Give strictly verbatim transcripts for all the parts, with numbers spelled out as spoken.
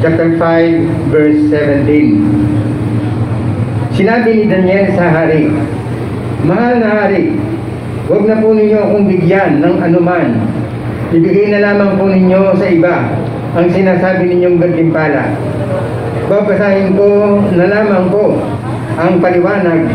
chapter five, verse seventeen. Sinabi ni Daniel sa hari, "Mahal na hari, huwag na po ninyo akong bigyan ng anuman. Ibigay na lamang po ninyo sa iba ang sinasabi ninyong gantimpala. Babasahin ko na lamang po ang paliwanag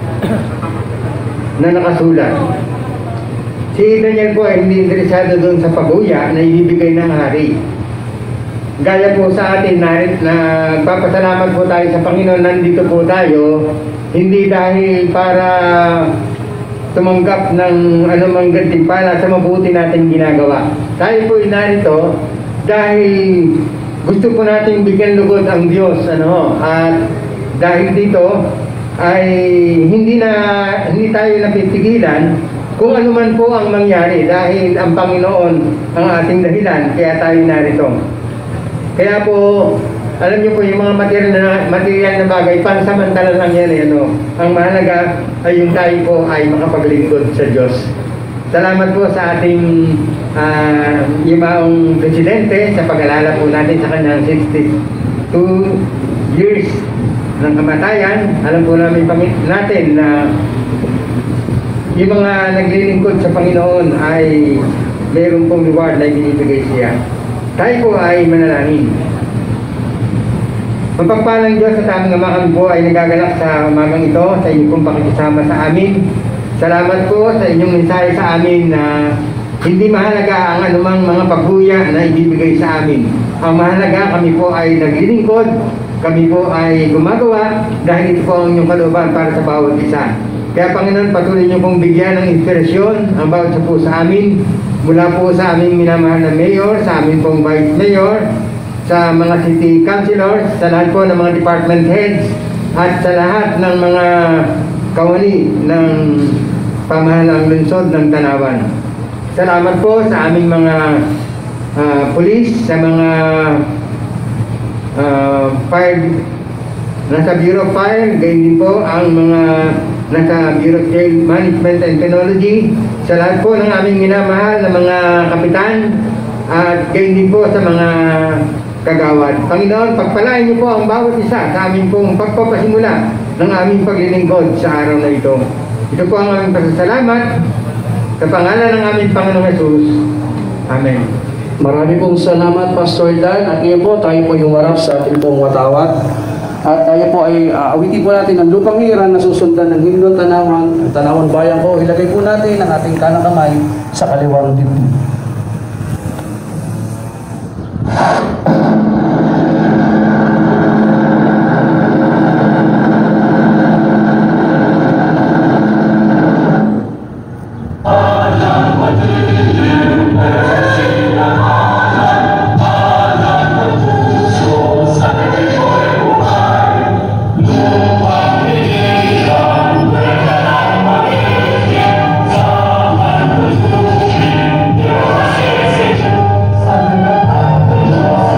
na nakasulat." Si Daniel po ay hindi interesado doon sa pabuya na ibibigay ng hari. Gaya po sa atin na, na papasalamat po tayo sa Panginoon, nandito po tayo, hindi dahil para tumanggap ng anumang gantimpala sa mabuti natin ginagawa. Tayo po ay narito dahil gusto po natin bigyan lugod ang Diyos, ano, at dahil dito ay hindi na hindi tayo napipigilan kung ano man po ang mangyari, dahil ang Panginoon ang ating dahilan, kaya tayo narito. Kaya po, alam niyo po, yung mga material na, material na bagay, pansamantala lang yan, eh, ano. Ang mahalaga ay yung tayo po ay makapaglingkod sa Diyos. Salamat po sa ating uh, yumaong presidente sa pag-alala po natin sa kanyang sixty-two years ng kamatayan. Alam po namin natin na yung mga naglilingkod sa Panginoon ay mayroon pong reward na binibigay siya. Tayo po ay manalangin. Mapagpalang Diyos at aming Ama, kami po ay nagagalak sa umagang ito sa inyong pong pakikisama sa amin. Salamat po sa inyong mensahe sa amin na hindi mahalaga ang anumang mga paghuya na ibibigay sa amin. Ang mahalaga, kami po ay naglilingkod, kami po ay gumagawa dahil ito po ang inyong kalooban para sa bawat isa. Kaya Panginoon, patuloy niyo pong bigyan ng inspirasyon ang bawat isa po sa amin, mula po sa aming minamahal na mayor, sa aming pong vice mayor, sa mga city councilors, sa lahat po ng mga department heads, at sa lahat ng mga kawani ng pamahalang lungsod ng Tanawan. Salamat po sa aming mga uh, police, sa mga uh, fire, nasa Bureau of Fire, gayon din po ang mga nasa Bureau of Jail Management and Technology, sa lahat po ng aming minamahal na mga kapitan, at gayon din po sa mga kagawad. Panginoon, pagpalain niyo po ang bawat isa sa aming pong pagpapasimula ng aming paglilingkod sa araw na ito. Ito po ang aming pasasalamat sa pangalan ng aming Panginoong Hesus. Amen. Marami pong salamat, Pastor Dan. At ngayon po, tayo po humarap sa ating pong watawat. At tayo po ay uh, awitin po natin ang lupang hiran na susundan ng himno Tanawan. Tanawan Bayan po, ilagay po natin ang ating kanang kamay sa kaliwang dibdib. Thank you.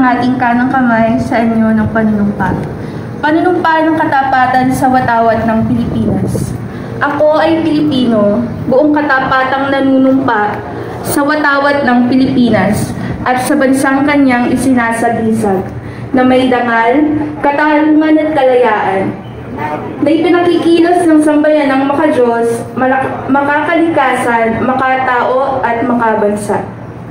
ating kanang kamay sa inyo ng panunumpa. Panunumpa ng katapatan sa watawat ng Pilipinas. Ako ay Pilipino, buong katapatang nanunumpa sa watawat ng Pilipinas at sa bansang kanyang isinasagisag na may dangal, katarungan at kalayaan, na ipinakikilos ng sambayan ng makadiyos, malak- makakalikasan, makatao at makabansa.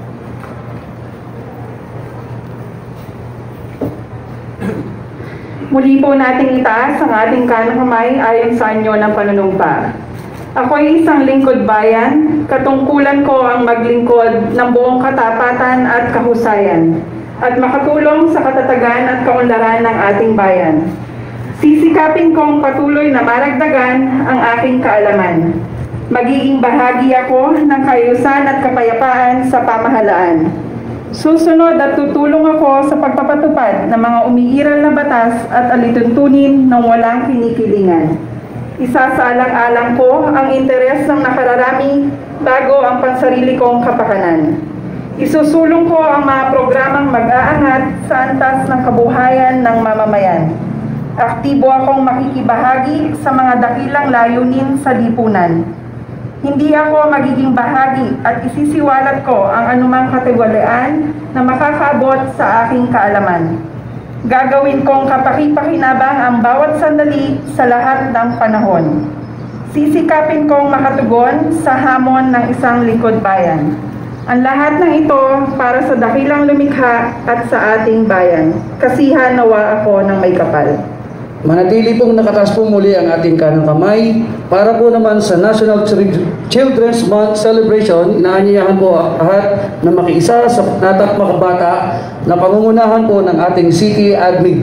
Muli po nating itaas ang ating kanang kamay ayon sa anyo ng panunumpa. Ako ay isang lingkod bayan, katungkulan ko ang maglingkod ng buong katapatan at kahusayan, at makatulong sa katatagan at kaunlaran ng ating bayan. Sisikapin kong patuloy na maragdagan ang aking kaalaman. Magiging bahagi ako ng kaayusan at kapayapaan sa pamahalaan. Susunod at tutulong ako sa pagpapatupad ng mga umiiral na batas at alituntunin ng walang kinikilingan. Isasaalang-alang ko ang interes ng nakararami bago ang pansarili kong kapakanan. Isusulong ko ang mga programang mag-aangat sa antas ng kabuhayan ng mamamayan. Aktibo akong makikibahagi sa mga dakilang layunin sa lipunan. Hindi ako magiging bahagi at isisiwalat ko ang anumang katiwalian na makakaabot sa aking kaalaman. Gagawin kong kapaki-pakinabang ang bawat sandali sa lahat ng panahon. Sisikapin kong makatugon sa hamon ng isang lingkod bayan. Ang lahat ng ito para sa dakilang lumikha at sa ating bayan. Kasihan nawa ako ng may kapal. Manatili pong nakataas po muli ang ating kanang kamay para po naman sa National Children's Month Celebration. Inaanyayahan po ang lahat na makiisa sa Natak Makabata na pangungunahan po ng ating City Admin.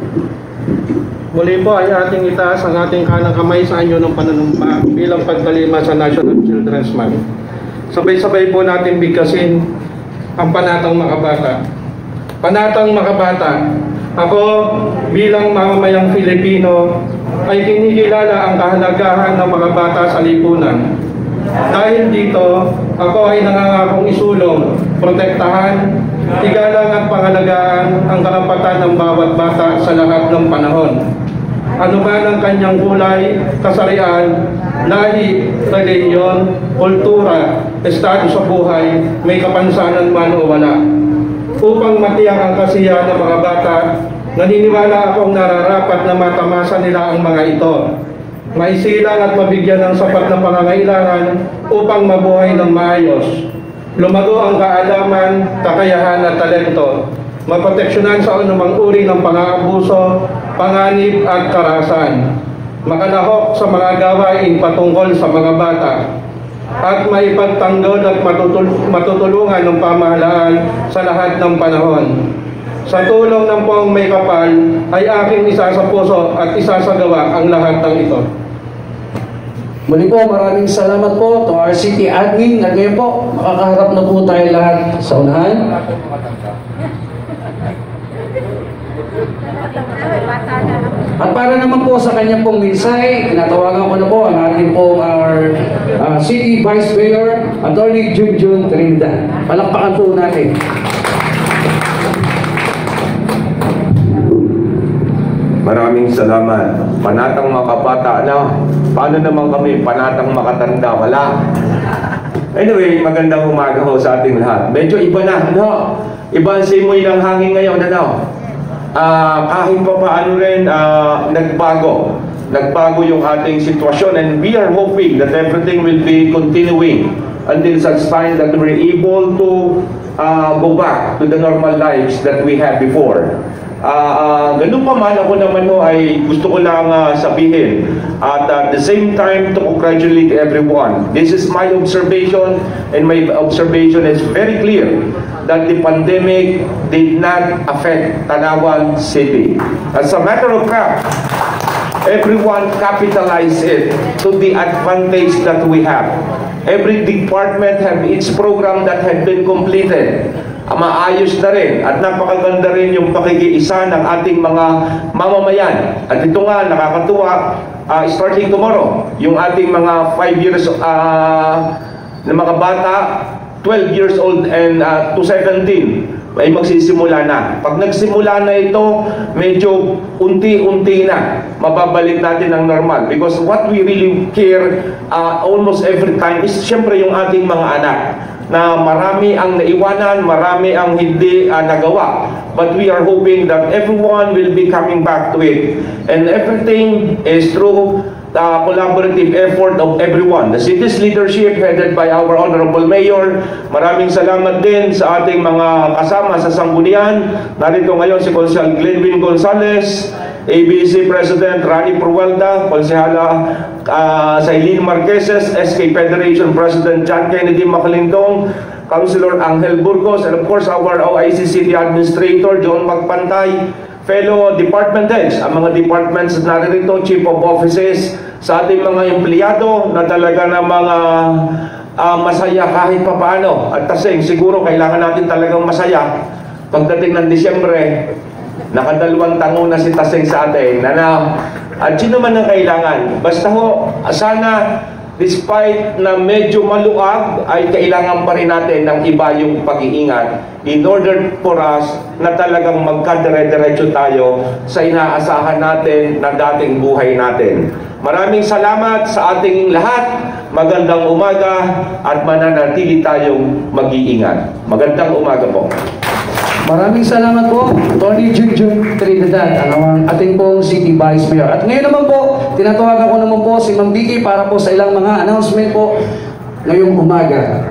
Muli po ay ating itaas ang ating kanang kamay sa anyo ng panunumpa bilang pagtalima sa National Children's Month. Sabay-sabay po natin bigkasin ang Panatang Makabata. Panatang Makabata, ako bilang mamamayang Filipino ay kinikilala ang kahalagahan ng mga bata sa lipunan. Dahil dito, ako ay nangangakong isulong, protektahan, igalang at pangalagaan ang karapatan ng bawat bata sa lahat ng panahon. Ano man ang kanyang kulay, kasarian, lahi, reliyon, kultura, estado sa buhay, may kapansanan man o wala. Upang matiyak ang kasiyahan ng mga bata, naniniwala akong nararapat na matamasa nila ang mga ito. Maisilang at mabigyan ng sapat na pangangailangan upang mabuhay ng maayos. Lumago ang kaalaman, kakayahan at talento. Maproteksyonan sa anumang uri ng pang-aabuso, panganib at karahasan. Makalahok sa mga gawain patungkol sa mga bata. At maipagtanggol at matutul matutulungan ng pamahalaan sa lahat ng panahon. Sa tulong ng poong may kapal ay aking isa sa puso at isasagawa ang lahat ng ito. Muli po, maraming salamat po to our City Admin. At ngayon po, makakaharap na po tayo lahat sa unahan. At para naman po sa kanya pong minsay, tinatawagan ko na po ang ating pong our uh, City Vice Mayor, Attorney Junjun Trinidad. Palakpakan po natin. Maraming salamat. Panatang makabata na. Paano naman kami? Panatang makatanda. Wala. Anyway, magandang umaga ho sa ating lahat. Medyo iba na, ano? Iba ang simoy ng hangin ngayon, ano? Uh, kahit pa paano rin uh, nagbago. Nagbago yung ating sitwasyon and we are hoping that everything will be continuing until such time that we're able to uh, go back to the normal lives that we had before. Uh, uh, ganun pa man, ako naman ho ay gusto ko lang uh, sabihin at at the same time to congratulate everyone. This is my observation and my observation is very clear that the pandemic did not affect Tanawan City. As a matter of fact, everyone capitalized it to the advantage that we have. Every department have its program that had been completed. Maayos na rin at napakaganda rin yung pakikiisa ng ating mga mamamayan. At ito nga, nakakatuwa, uh, starting tomorrow, yung ating mga five years uh, na mga bata, twelve years old and uh, to seventeen ay magsisimula na. Pag nagsimula na ito, medyo unti-unti na mababalik natin ang normal. Because what we really care uh, almost every time is siyempre yung ating mga anak, na marami ang naiwanan, marami ang hindi uh, nagawa. But we are hoping that everyone will be coming back to it. And everything is through the collaborative effort of everyone. The city's leadership headed by our Honorable Mayor. Maraming salamat din sa ating mga kasama sa Sanggunian. Narito ngayon si Konsehal Glenwin Gonzales, A B C President Rani Purwalda, Konsehala uh, Sailin Marqueses, S K Federation President John Kennedy Macalindong, Councilor Angel Burgos, and of course our O I C City Administrator John Magpantay, fellow department heads, ang mga departments na narito, chief of offices, sa ating mga empleyado na talaga na mga uh, masaya kahit papaano. At tasing, siguro kailangan natin talagang masaya. Pagdating ng Disyembre, nakadalawang tango na si Tasing sa atin. Na, na, at sino man ang kailangan. Basta ho, sana despite na medyo maluag, ay kailangan pa rin natin ng iba yung pag-iingat in order for us na talagang magkadire-diretso tayo sa inaasahan natin na dating buhay natin. Maraming salamat sa ating lahat. Magandang umaga at mananatili tayong mag-iingat. Magandang umaga po. Maraming salamat po, Tony Junjun Trinidad, ang ating pong City Vice Mayor. At ngayon naman po, tinatawagan ko naman po si Ma'am Vicky para po sa ilang mga announcement po ngayong umaga.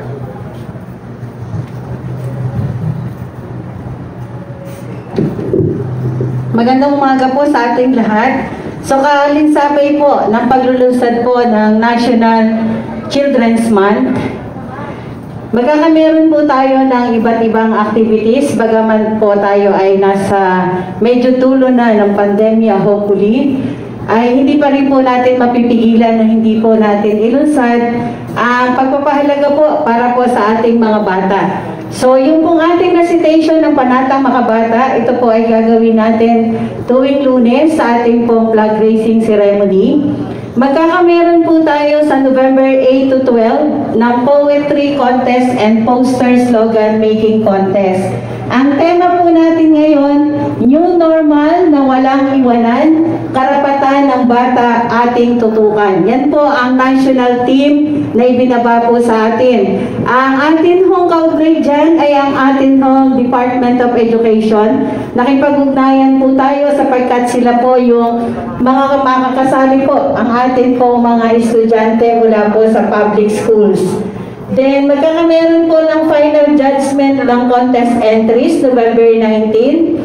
Magandang umaga po sa ating lahat. So kaalinsabay po ng paglulunsad po ng National Children's Month, magkakameron po tayo ng iba't ibang activities, bagaman po tayo ay nasa medyo tulo na ng pandemya, hopefully, ay hindi pa rin po natin mapipigilan na hindi po natin ilunsad ang pagpapahalaga po para po sa ating mga bata. So yung pong ating recitation ng Panatang Makabata, ito po ay gagawin natin tuwing Lunes sa ating pong flag raising ceremony. Magkakameron po tayo sa November eight to twelve ng Poetry Contest and Poster Slogan Making Contest. Ang tema po natin ngayon, New Normal na Walang Iwanan, Karapatan ng Bata Ating Tutukan. Yan po ang national team na ibinaba po sa atin. Ang atin hong kaugnay dyan ay ang atin hong Department of Education. Nakipag-ugnayan po tayo sapagkat sila po yung mga makakasali po ang atin po mga estudyante mula po sa public schools. Then, magkakameron po ng final judgment ng contest entries, November nineteenth.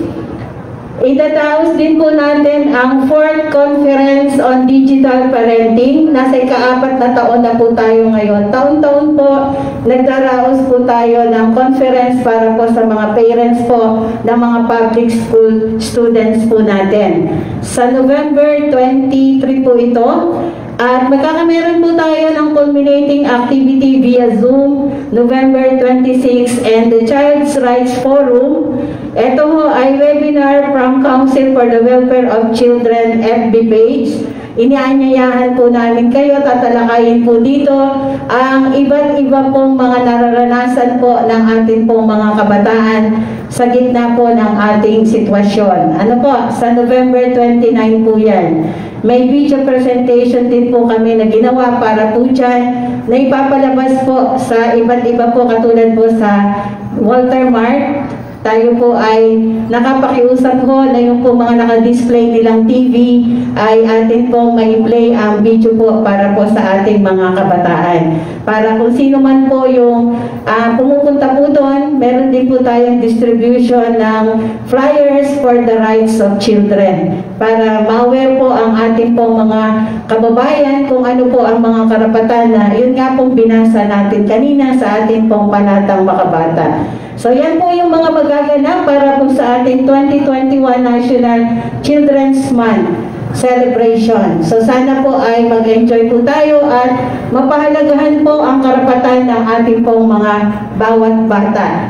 Itataos din po natin ang fourth Conference on Digital Parenting. Nasa ikaapat na taon na po tayo ngayon. Taon-taon po, nagdaraos po tayo ng conference para po sa mga parents po ng mga public school students po natin. Sa November twenty-three po ito. At magkakameron po tayo ng culminating activity via Zoom, November twenty-sixth, and the Child's Rights Forum. Ito ho ay webinar from Council for the Welfare of Children F B page. Inianyayahan po namin kayo, tatalakayin po dito ang iba't iba pong mga nararanasan po ng ating pong mga kabataan sa gitna po ng ating sitwasyon. Ano po, sa November twenty-nine po yan. May video presentation din po kami na ginawa para po dyan na ipapalabas po sa iba't iba po katulad po sa Walter Mart. Tayo po ay nakapakiusap po na yung po mga naka-display nilang T V ay atin pong may-play ang video po para po sa ating mga kabataan. Para kung sino man po yung uh, pumupunta po doon, meron din po tayong distribution ng flyers for the rights of children. Para ma-aware po ang ating pong mga kababayan kung ano po ang mga karapatan na yun nga pong binasa natin kanina sa ating pong Panatang Makabata. So yan po yung mga magaganap para po sa ating twenty twenty-one National Children's Month celebration. So sana po ay mag-enjoy po tayo at mapahalagahan po ang karapatan ng ating pong mga bawat bata.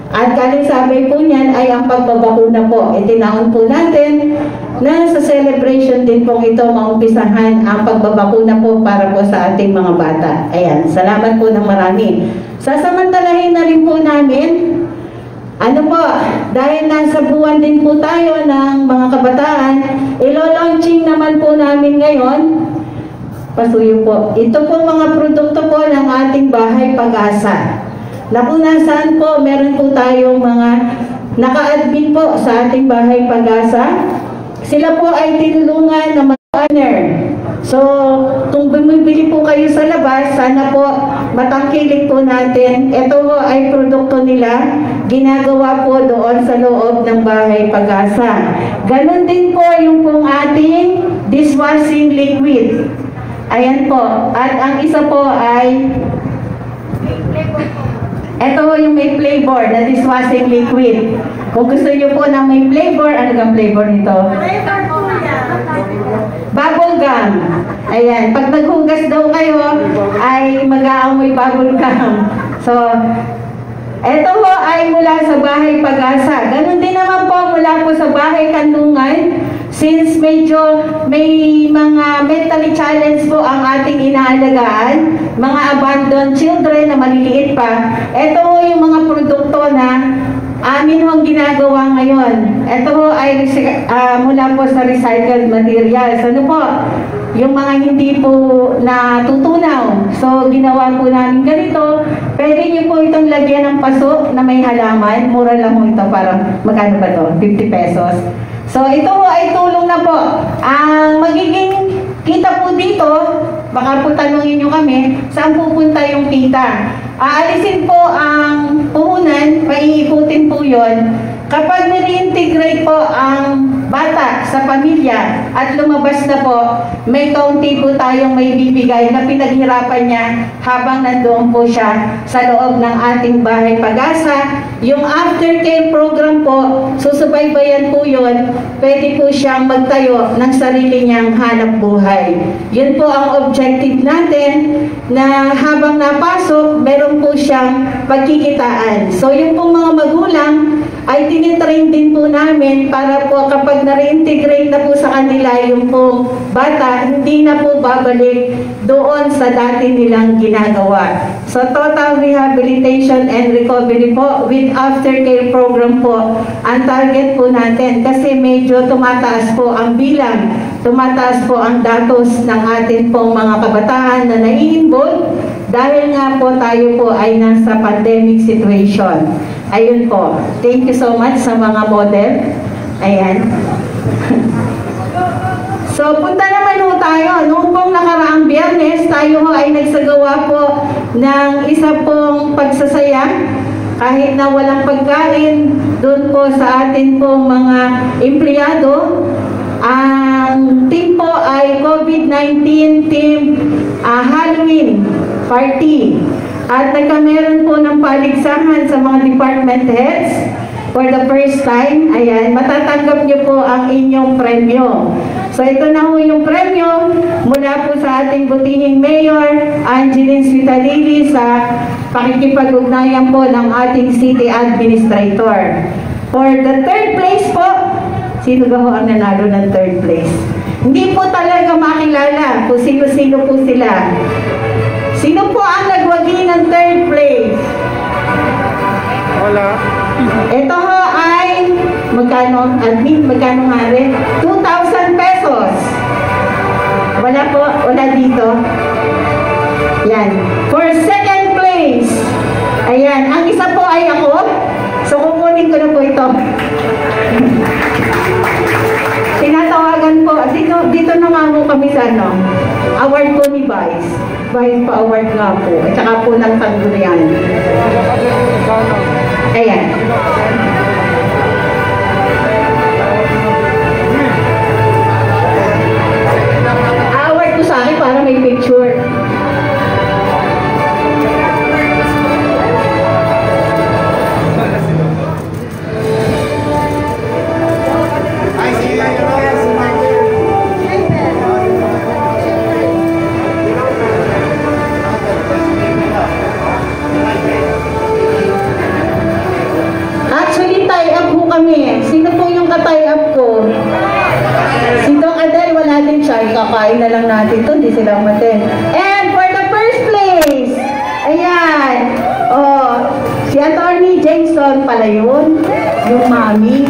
At kalisabay po niyan ay ang pagbabakuna po. Itinaon po natin na sa celebration din po ito maumpisahan ang pagbabakuna po para po sa ating mga bata. Ayan, salamat po ng marami. Sasamantalahin na rin po namin, ano po, dahil nasa buwan din po tayo ng mga kabataan, ilo-launching naman po namin ngayon, pasuyo po, ito po mga produkto po ng ating Bahay Pag-asa. Na kung nasaan po, meron po tayong mga naka-admit po sa ating Bahay Pag-asa. Sila po ay tinulungan ng mga partner. So, kung bumibili po kayo sa labas, sana po matangkilik po natin. Ito po ay produkto nila, ginagawa po doon sa loob ng Bahay Pag-asa. Ganon din po yung pong ating dishwashing liquid. Ayan po. At ang isa po ay ito yung may flavor na dishwashing liquid. Kung gusto nyo po na may flavor, ano ang flavor nito? Bubble gum. Ayan, pag naghugas daw kayo, ay mag-aamoy bubble gum. So, ito po ay mula sa Bahay Pag-asa. Ganun din naman po mula po sa Bahay Kandungan. Since medyo may mga mentally challenged po ang ating inaalagaan, mga abandoned children na maliliit pa, ito po yung mga produkto na amin hong ginagawa ngayon. Ito po ay uh, mula po sa recycled materials. Ano po? Yung mga hindi po natutunaw. So, ginawa po namin ganito. Pwede niyo po itong lagyan ng paso na may halaman. Mura lang po ito. Parang, magkano ba ito? fifty pesos. So, ito po ay tulong na po. Ang magiging kita po dito, baka po tanungin nyo kami, saan pupunta yung kita? Aalisin po ang puhunan, maiikutin po yon. Kapag nire-integrate po ang bata sa pamilya at lumabas na po, may kaunti po tayong may bibigay na pinaghirapan niya habang nandoon po siya sa loob ng ating Bahay Pag-asa. Yung aftercare program po, susubaybayan po yun, pwede po siyang magtayo ng sarili niyang hanap buhay. Yun po ang objective natin na habang napasok, meron po siyang pagkikitaan. So yung pong mga magulang, ay tinitrain din po namin para po kapag na-reintegrate na po sa kanila yung pong bata, hindi na po babalik doon sa dati nilang ginagawa. So total rehabilitation and recovery po with aftercare program po ang target po natin kasi medyo tumataas po ang bilang, tumataas po ang datos ng ating pong mga kabataan na nai-involve dahil nga po tayo po ay nasa pandemic situation. Ayun po. Thank you so much sa mga model. Ayan. So, punta naman po tayo. Noong pong nakaraang Biyernes, tayo ho ay nagsagawa po ng isa pong pagsasaya. Kahit na walang pagkain, doon po sa atin pong mga empleyado. Ang team po ay COVID nineteen Team uh, Halloween Party. At nagkameron po ng paligsahan sa mga department heads for the first time. Ayan, matatanggap niyo po ang inyong premyo. So ito na po yung premyo mula po sa ating butihing Mayor Angeline Svitalili sa pakikipag-ugnayan po ng ating City Administrator. For the third place po, sino ba ho ang nanalo ng third place? Hindi po talaga makilala kung sino-sino po sila. Sino po ang nagwagi ng third place? Wala. Ito ho ay magkano, admin, magkano nga rin? two thousand pesos. Wala po, wala dito. Yan. For second place, ayan, ang isa po ay ako. So kukunin ko na po ito. Tinatawagan po, dito, dito na nga po kami sa ano, award po ni Vice. Vice pa award nga po. At saka po ng Tanggurian. Ayan. Award ko sa akin para may picture. ipapakain na lang natin to, hindi sila umaten. And for the first place, ayan, oh, si Attorney Jameson pala yun, yung mami.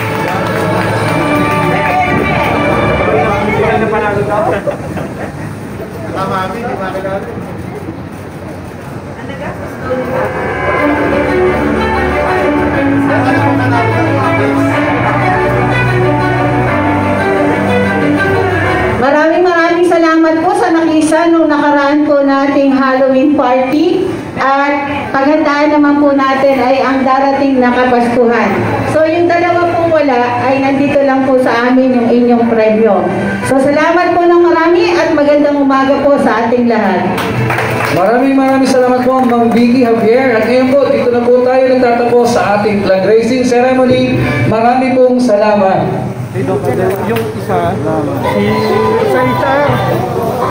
Maraming maraming salamat po sa nakisa nung nakaraan po nating Halloween party. At paghandaan naman po natin ay ang darating na Kapaskuhan. So yung dalawa pong wala ay nandito lang po sa amin yung inyong premyo. So salamat po ng marami at magandang umaga po sa ating lahat. Maraming maraming salamat po Ma'am Vicky Javier. At ngayon po, dito na po tayo nagtatapos sa ating flag raising ceremony. Marami pong salamat. Yung isa, si isa-isa,